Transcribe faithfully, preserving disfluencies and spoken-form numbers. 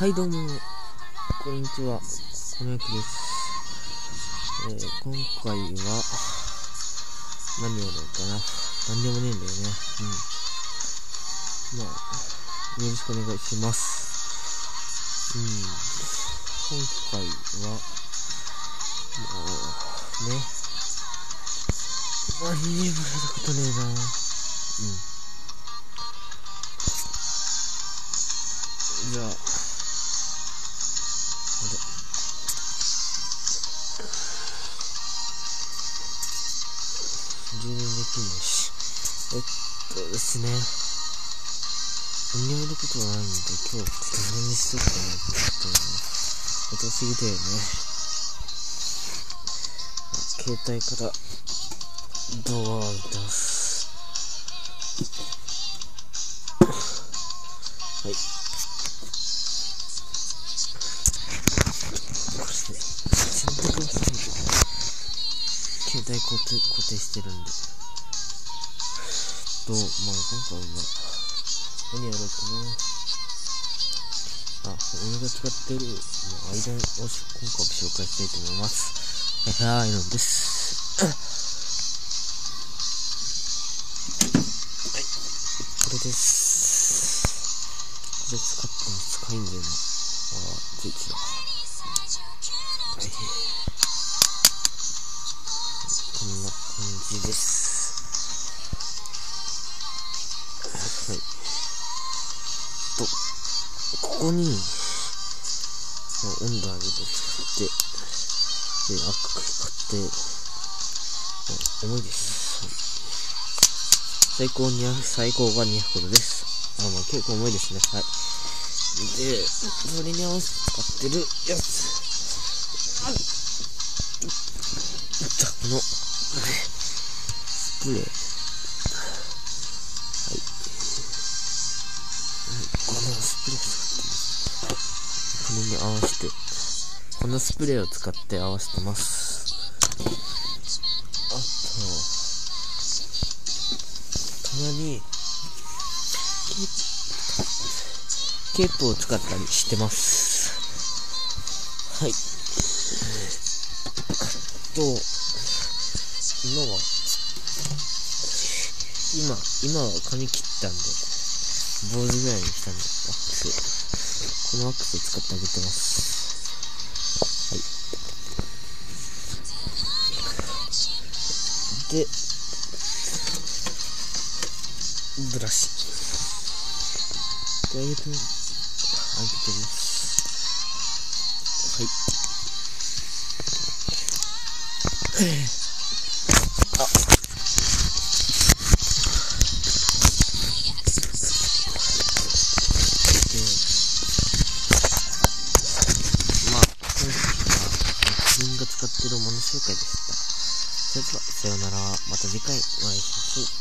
はいどうもこんにちは、このゆきです。えー、今回は何をやろうかな。何でもねえんだよね。うんまあよろしくお願いします。うん今回はもうね何にもやることねえな。うんじゃあ充電できないし、えっとですね何にもやることはないんで、今日ちょっと何にしようかなって思ってすぎだよね。携帯から動画を見てます。はいこれで洗濯する携帯固定固定してるんでと、まあ今回は何やろうかな。あ、俺が使ってるアイロンを今回紹介したいと思います。ヘアアイロンです。はい、これです。これ使っても使いんだよな。あー、ついつだ。はい。こんな感じです。はい。と、ここに温度上げて使ってで赤く光って重いです。最高に最高がにひゃくどです。あ、まあ結構重いですね。はい。で、それに合わせて使ってるやつ。じゃあこのスプレー。はい。このスプレー使ってます。これに合わせて。このスプレーを使って合わせてます。あと、たまにケープを使ったりしてます。はい。と、今は、今、今は髪切ったんで、坊主ぐらいにしたんで、ワックス。このワックスを使ってあげてます。で、ブラシであげてあげてます。はいあでまあ今回は自分が使ってるもの紹介でした。それではさようなら、また次回お会いしましょう。